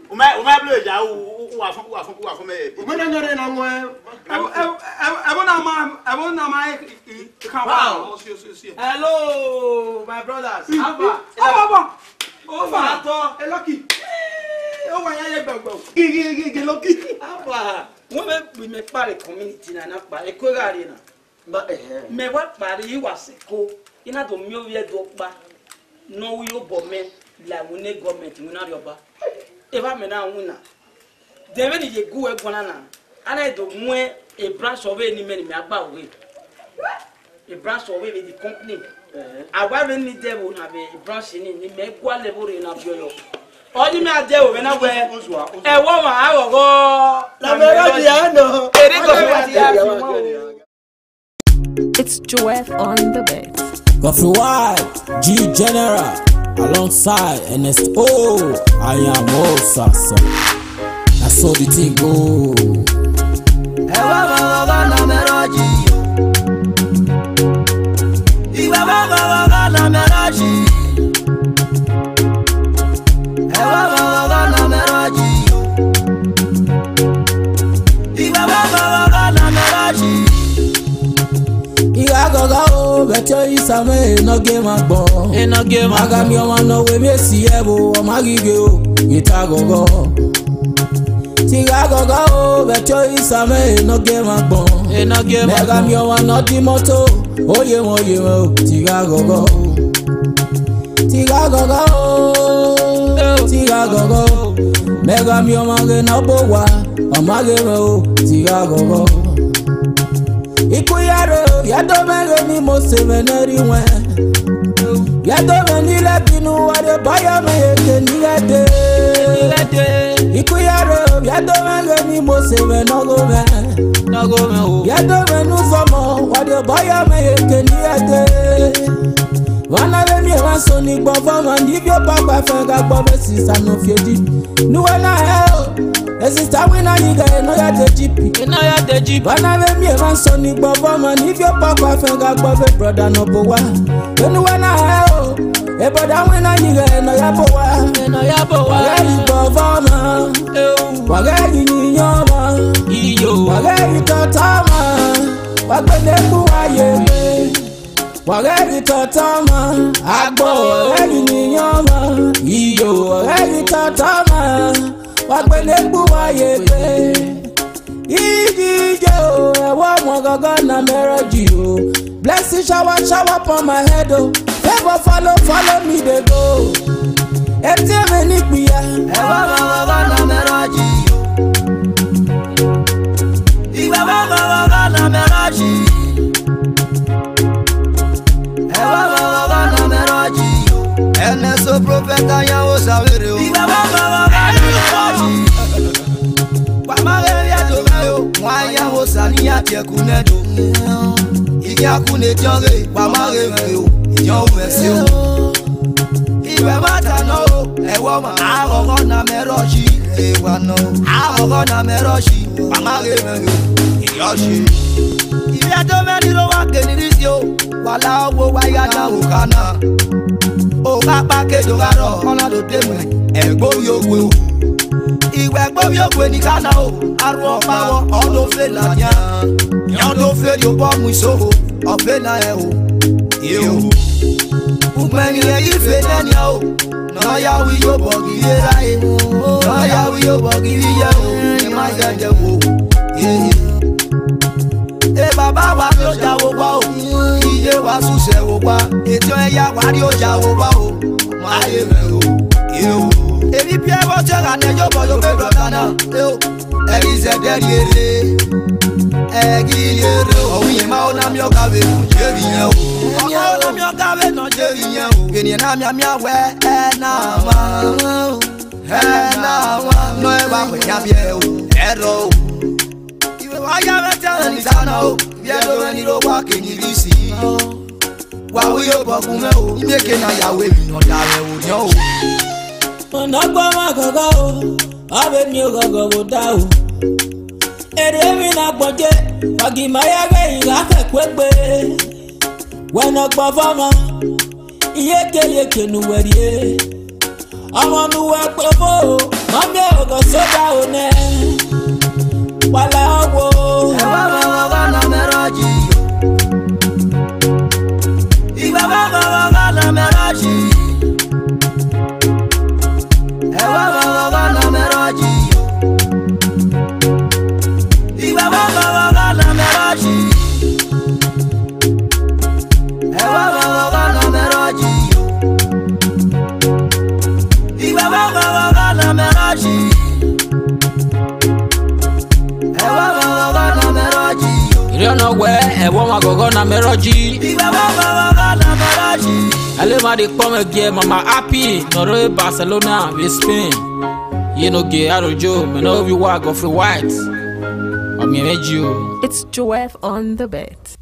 Uma blue ja u afun me. Umena nyore na ngwe. Ebona ma come. Hello, my brothers. Aba. Over to Lucky. Over here gbagbo. Gigi Lucky. Aba. Wọ́n we me pare community na pa ekogari na. Ba Me wa pare yi waseko. Ina do mi o ye do pa. No we o bo me la woni government we na yoba. Eva me na wuna. Debe ni ye gu e gbona na. Ana do mu a branch of any men me agba we. A branch of the company. Agba we ni dey we have a branch ni me gwa level na bioyo. Oji me ade we na we. E wo ma awogo. La melody ano. It's Joeth on the beat. Coffee White, G General, alongside NSO, I am Osasa. I saw the thing go. Better is a man, no game at ball. In a game, I got me on no way, Messi, Ebo, or Maggie go. Itago. Tiago go, better is a man, no game at ball. In a game, I got me on not the motto. Oh, you, Tiago go. Tiago go. Tiago go. Mega me on my number one. A Maggie, Tiago go. Ikuyaro, yadomenge ni moseveneri we. Yadomeni lebinu wade baya me yeke nigade. Ikuyaro, yadomenge ni mosevenogo me. Yadomenu fomo wade baya me yeke nigade. Wana le mi wanso ni gbofama ndibyo papa fenga gbobe sisa no fiedi. Nuwena heo. Sister wina yiga no ya the jeep. Wana le mi wanso ni gbofama ndibyo papa fenga gbobe brother no bowa. Nuwena heo. E brother wina yiga no ya bowa. Wage gbofama. Wage yinyoma. Wage totama. Wage buwaye. Wage totama, agbo wage ninyoma, iyo wage totama, wage buwaye pe. Igijo, ewa mwagogo na meroji o. Blessing shower upon my head o. Ever follow me they go. Eti me nikbiya, ewa mwagogo na meroji o. Iwa mwagogo na meroji. NSO profeta ya osavere o. Pamare ya domayo, wanya osani ya tiekunedo. Iya kune tiore, pamare meyo, iyo umesio. Iwe mata no, ewo ma agogo na meroshi, ewa no. Agogo na meroshi, pamare meyo, iyo shi. Iwe domeni lo wake nirisio, wala wo waya na ukana. O papa ke dogaro ona do temu egbo yogwe o iwe egbo yogwe ni kana o aru opawo odo fe la nya nya do fe yo bo mu so o fe na e o yo umeni e ife nani o no ya wi yo bogi era e no ya wi yo bogi ya o ni ma janje wo e baba wa lo jawo wa o iye wa suse wo wa eto eya wa ri o jawo wa o ma ye me o yo ebi pie wo se ra ne yo bo yo be brother na yo e ri se de ere o wi ma o na mi o ka we no je ri yen o na mi o ka we no je ri yen o eni na mi awe na ma no e ba we ya bi e o ero Waya meta ni sana o, biedo ni ro wa ke ni risi. Wa wi yo bogun me o, imeke na yawe mi no dare o ni o. Onagba ma gogo o, abe mi o gogo wo da o. Ere mi na gboje, wagi ma ya ge ila fe kwegbe. When ogba fama, iye ke nu weri e. Àwọn nu we pe fo, ma me o wala wo. Ewa baba na meraji. Iba baba na meraji. Ewa baba na meraji. Iba baba na meraji. Ewa baba na meraji. Iba baba na meraji. Ewa baba na meraji. You know where ewa magogo na meraji. Iba baba na meraji. Alema de come again, mama happy. Noro Barcelona, we Spain. You know gay arojo, me know you walk off the white. I'm your. It's Joef on the beat.